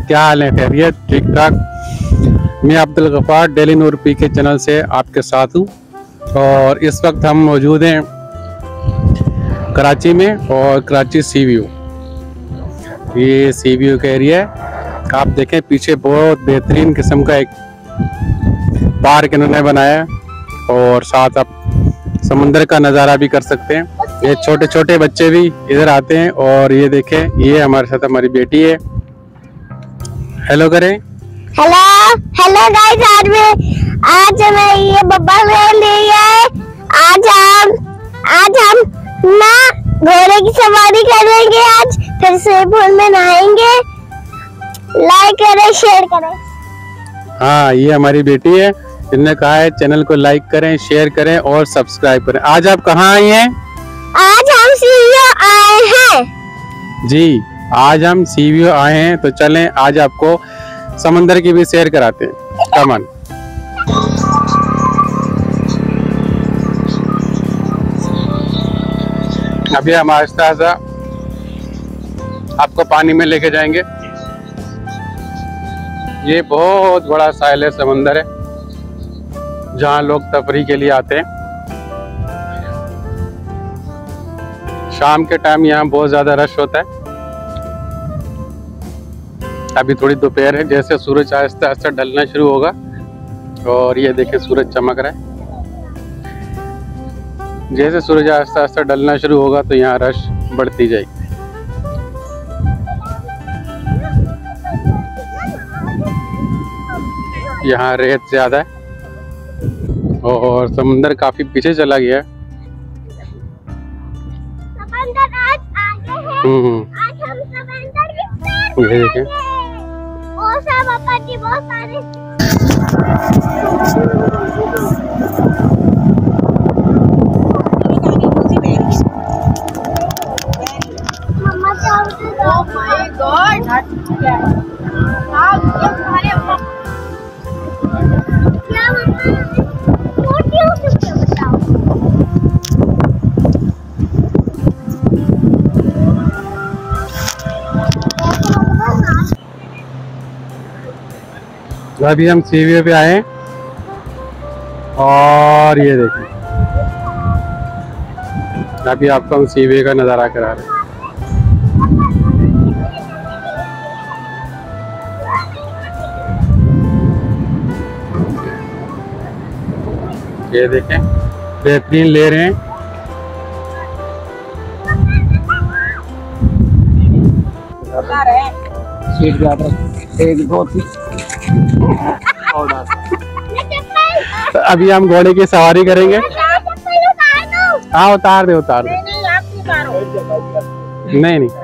क्या हाल है? खैरियत? ठीक ठाक। मैं Abdul Gaffar daily Noor PK channel से आपके साथ हूँ और इस वक्त हम मौजूद हैं कराची में और कराची सी व्यू। ये सी व्यू का एरिया है। आप देखें पीछे बहुत बेहतरीन किस्म का एक पार्क इन्होंने बनाया है और साथ आप समुंदर का नज़ारा भी कर सकते हैं। ये छोटे छोटे बच्चे भी इधर आते हैं और ये देखें ये हमारे साथ हमारी बेटी है। हेलो करें। हेलो हेलो गाइस, आज मैं ये बब्बा ले लिया है। आज हम ना घोड़े की सवारी करेंगे। आज फिर से पूल में नहाएंगे। लाइक करें, शेयर करें। हाँ, ये हमारी बेटी है। इन्होंने कहा है चैनल को लाइक करें, शेयर करें और सब्सक्राइब करें। आज आप कहाँ आई हैं? आज हम सी व्यू आए हैं। जी, आज हम सी व्यू आए हैं तो चलें आज आपको समंदर की भी सैर कराते हैं। कमान। अभी हम आहिस्ता आहिस्ता आपको पानी में लेके जाएंगे। ये बहुत बड़ा साहिल है, समंदर है जहाँ लोग तफरीह के लिए आते हैं। शाम के टाइम यहाँ बहुत ज्यादा रश होता है। अभी थोड़ी दोपहर है, जैसे सूरज आहिस्ता आहिस्ता ढलना शुरू होगा और ये देखें सूरज चमक रहा है। जैसे सूरज आहिस्ता आहिस्ता ढलना शुरू होगा तो यहाँ रश बढ़ती जाएगी। यहाँ रेत ज्यादा है और समुंदर काफी पीछे चला गया है। समंदर आज आगे है। आज हम समंदर की सैर करेंगे। और सब अपन की बहुत सारे मम्मा चाहते हैं। ओह माय गॉड, क्या मोटी हो सकती है? बताओ। अभी हम सी व्यू पे आए और ये देखें अभी आपको हम सी व्यू का नज़ारा करा रहे हैं। ये देखें बेहतरीन ले रहे हैं। एक दो तीन। अभी हम घोड़े की सवारी करेंगे। हाँ, उतार दे उतार दे। नहीं नहीं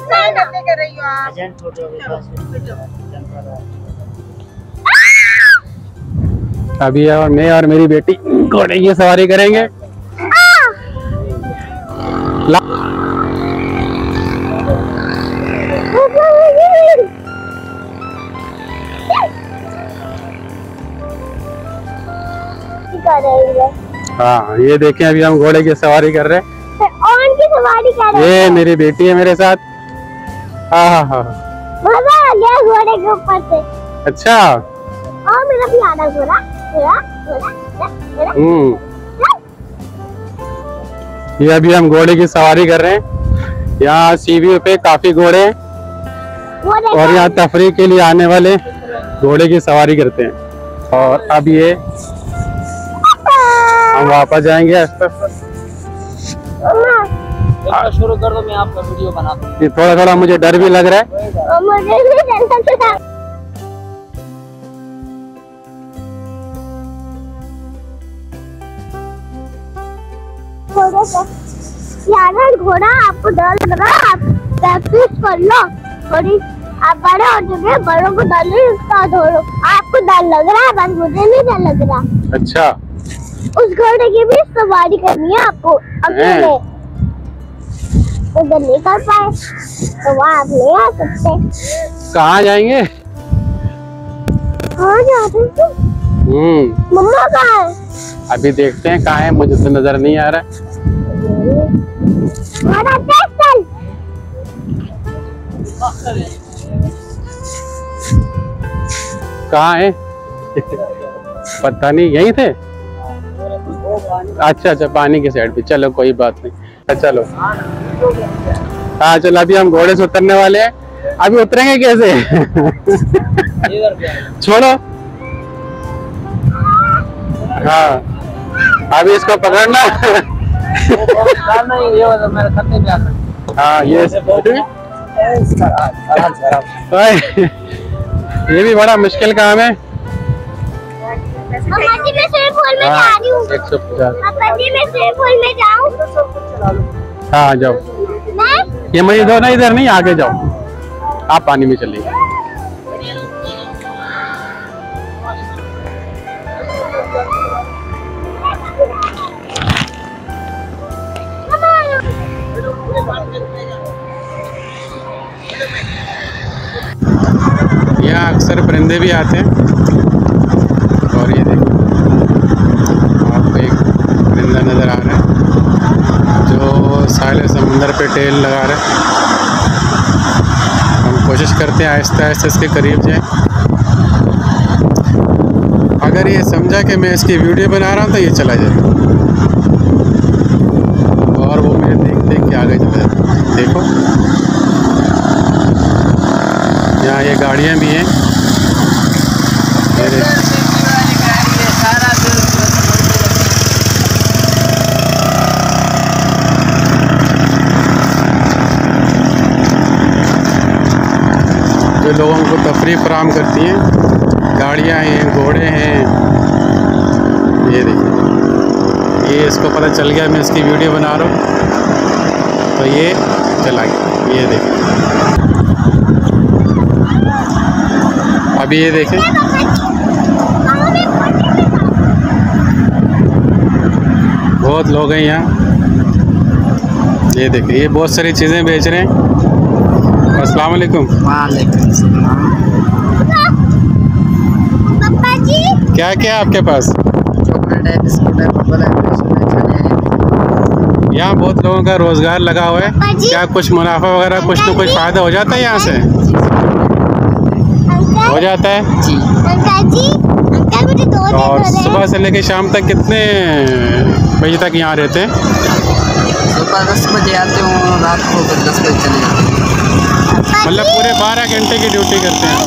अभी और मैं और मेरी बेटी घोड़े की सवारी करेंगे। हाँ, ये देखें अभी हम घोड़े की सवारी कर रहे हैं। और की सवारी कर रहे हैं। ये मेरी बेटी है मेरे साथ। हाँ हाँ हाँ, मजा आ गया घोड़े के ऊपर से। अच्छा। और मेरा भी आना घोड़ा घोड़ा। ये अभी हम घोड़े की सवारी कर रहे हैं। यहाँ सी व्यू पे काफी घोड़े हैं और यहाँ तफरीह के लिए आने वाले घोड़े की सवारी करते हैं। और अब ये हम वापस जाएंगे। शुरू कर दो, मैं आपका वीडियो बनाता हूँ। ये थोड़ा थोड़ा मुझे डर भी लग रहा है। मुझे भी डर लग रहा है। घोड़ा आपको डर लग रहा है, आप प्रैक्टिस कर लो थोड़ी। आप बड़े हो चुके, बड़ों को डर नहीं लगता। धोरो आपको डर लग रहा है, बस मुझे नहीं डर लग रहा। अच्छा, उस घोड़े की भी सवारी करनी है आपको अकेले। तो डर नहीं कर पाए तो वहाँ आप ले आ सकते। कहाँ जाएंगे? कहाँ जाते हैं? मम्मा कहाँ है? अभी देखते हैं कहाँ है, मुझे तो नजर नहीं आ रहा। कहाँ है? पता नहीं, यहीं थे। अच्छा अच्छा, पानी की साइड पे। चलो कोई बात नहीं, चलो। हाँ चलो, अभी हम घोड़े से उतरने वाले हैं। अभी उतरेंगे कैसे? छोड़ो। हाँ अभी इसको पकड़ना। हाँ ये भी बड़ा मुश्किल काम है। हाँ जाओ। ये मुझे दो ना, इधर नहीं, आगे जाओ। आप पानी में चलिए। यहाँ अक्सर परिंदे भी आते हैं। और ये देखो, आपको एक परिंदा नज़र आ रहा है जो साहिल समुंदर पे टेल लगा रहा है। हम कोशिश करते हैं आहिस्ता आहिस्ता इसके करीब जाए। अगर ये समझा कि मैं इसकी वीडियो बना रहा हूँ तो ये चला जाए, और वो मुझे देख देख के आगे चला जाता है। देखो यहाँ ये गाड़ियाँ भी हैं। जो लोगों को तफरीह फराहम करती हैं, गाड़ियाँ हैं, घोड़े हैं। ये देखिए, ये इसको पता चल गया मैं इसकी वीडियो बना रहा हूँ तो ये चला गया। ये देखिए, अभी ये देखें, बहुत लोग हैं यहाँ। ये देखिए, ये बहुत सारी चीज़ें बेच रहे हैं। अस्सलाम वालेकुम। वालेकुम सलाम। पापा जी क्या क्या है आपके पास? चॉकलेट है, बिस्कुट है, बबल है, यहाँ बहुत लोगों का रोजगार लगा हुआ है। क्या कुछ मुनाफा वगैरह, कुछ तो कुछ फायदा हो जाता है यहाँ से? हो जाता है जी। अंकल जी, अंकल मुझे दो दे और दो। सुबह से लेकर शाम तक कितने बजे तक यहाँ रहते हैं? सुबह 10 बजे आते हूँ, रात को 10 बजे चले जाते हैं। मतलब पूरे 12 घंटे की ड्यूटी करते हैं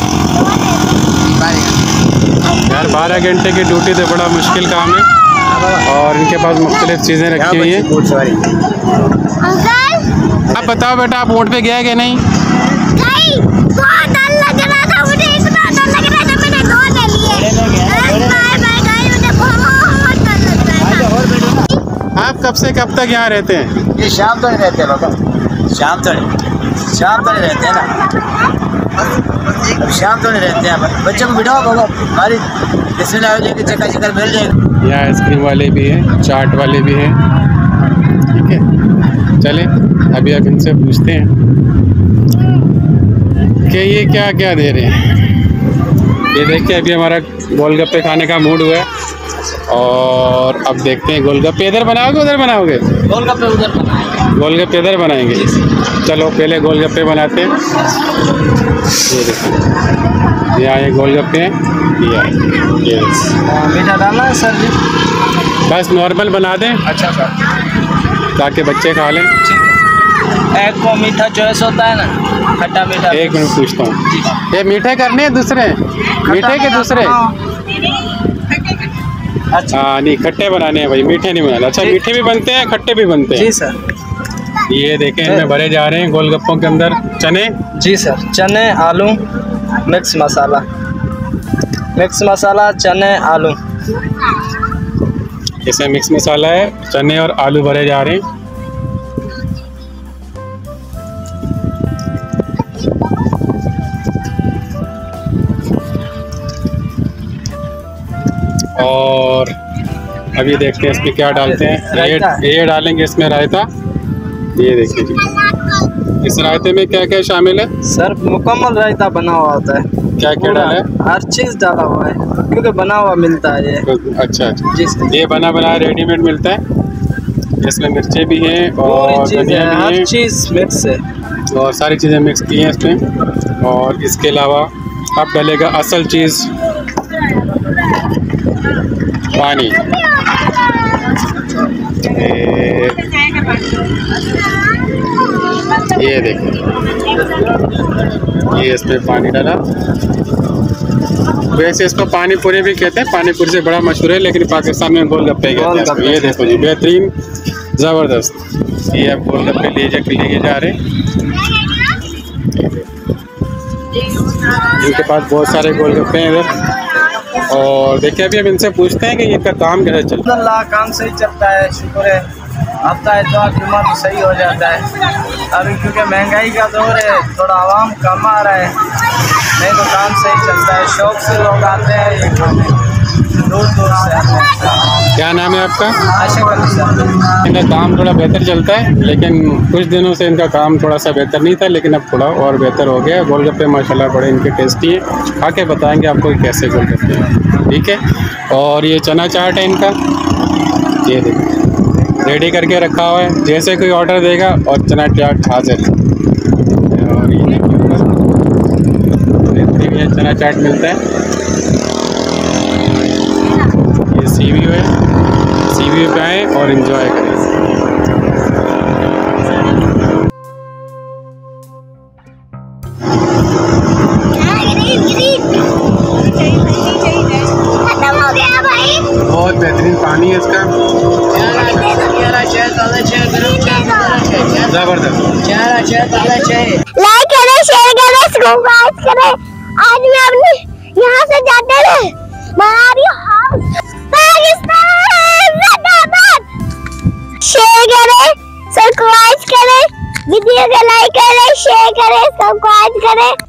यार। 12 घंटे की ड्यूटी तो बड़ा मुश्किल काम है। और इनके पास मुख्तलिफ चीज़ें रखी हुई हैं। अंकल आप बताओ बेटा, आप ऊँट पे गए कि नहीं? नहीं, बहुत डर लग रहा था मुझे, इतना डर लग रहा था मैंने दो ले लिए। मुझे बहुत डर लग रहा था। आप कब से कब तक यहाँ रहते हैं? ये शाम तक रहते हैं बाबा, शाम तक रहते हैं ना। अब शाम तो नहीं रहते हैं, बच्चों को बिठाओ बाबा, हमारी इसमें आ जाएगी, चक्का चक्कर मिल जाएगा। यहाँ आइसक्रीम वाले भी हैं, चाट वाले भी हैं। ठीक है, चले अभी आप इनसे पूछते हैं कि ये क्या क्या दे रहे हैं। ये देखिए, अभी हमारा गोलगप्पे खाने का मूड हुआ है और अब देखते हैं गोलगप्पे इधर बनाओगे उधर बनाओगे? गोलगप्पे उधर बनाएंगे, गोलगप्पे इधर बनाएंगे। चलो पहले गोलगप्पे बनाते हैं। ये देखिए, यहाँ ये गोलगप्पे हैं। ये मीठा डालना है सर जी? बस नॉर्मल बना दें। अच्छा सर, ताकि बच्चे खा लें। एक को मीठा चॉइस होता है ना, खट्टा मीठा। एक मिनट पूछता हूँ, ये मीठे करने हैं दूसरे? मीठे के दूसरे? अच्छा हाँ नहीं, खट्टे बनाने हैं भाई, मीठे नहीं बनाने। अच्छा, मीठे भी बनते हैं, खट्टे भी बनते हैं? जी सर। ये देखें, इनमें भरे जा रहे हैं गोलगप्पों के अंदर चने। जी सर, चने आलू मिक्स मसाला, चने आलू। इसमें मिक्स मसाला है, चने और आलू भरे जा रहे हैं। और अभी देखते हैं इसमें क्या डालते हैं। ये डालेंगे इसमें रायता। ये देखिए जी, इस रायते में क्या क्या शामिल है? सर मुकम्मल रायता बना हुआ होता है। क्या क्या डाला है? हर चीज़ डाला हुआ है, क्योंकि बना हुआ मिलता है ये। अच्छा अच्छा जी, ये बना बनाया रेडीमेड मिलता है। इसमें मिर्चें भी हैं और धनिया भी हर है, चीज़ मिक्स है और सारी चीज़ें मिक्स की हैं इसमें। और इसके अलावा अब डलेगा असल चीज, पानी। ये देखिए, ये इसमें पानी डाला। वैसे इसको पानी पूरी भी कहते हैं, पानी पूरी से बड़ा मशहूर है, लेकिन पाकिस्तान में गोलगप्पे कहते हैं। ये देखो जी, बेहतरीन ज़बरदस्त। ये अब गोलगप्पे लेके जा रहे हैं। इनके पास बहुत सारे गोलगप्पे हैं इधर। और देखिए अभी हम इनसे पूछते हैं कि इनका काम कैसे चलता है। अल्लाह काम सही चलता है, शुक्र है। हफ्ता इतवार जुम्मा तो सही हो जाता है। अभी क्योंकि महंगाई का दौर है, थोड़ा आवाम कम आ रहा है, नहीं तो काम सही चलता है। शौक से लोग आते हैं, ये दूर दूर से आते हैं। क्या नाम है आपका? आशिक अली साहब। इनका काम थोड़ा बेहतर चलता है, लेकिन कुछ दिनों से इनका काम थोड़ा सा बेहतर नहीं था, लेकिन अब थोड़ा और बेहतर हो गया। गोलगप्पे माशाल्लाह बड़े इनके टेस्टी है। खा के बताएंगे आपको कि कैसे गोलगप्पे हैं, ठीक है। और ये चना चाट है इनका, ये देखिए रेडी करके रखा हुआ है, जैसे कोई ऑर्डर देगा और चना चाट हाजिर। और ये देखिए चना चाट मिलता है। ये सीव्यू है, सीव्यू पे आए और एंजॉय करें। बहुत बेहतरीन पानी है इसका, जबरदस्त। लाइक करें, शेयर करें, सब्सक्राइब करें। आज मैं अपने यहाँ से जाते रहे मनाली हाउस पाकिस्तान जिंदाबाद। शेयर करें, सब्सक्राइब करें, वीडियो को लाइक करें, शेयर करें, सब्सक्राइब करें।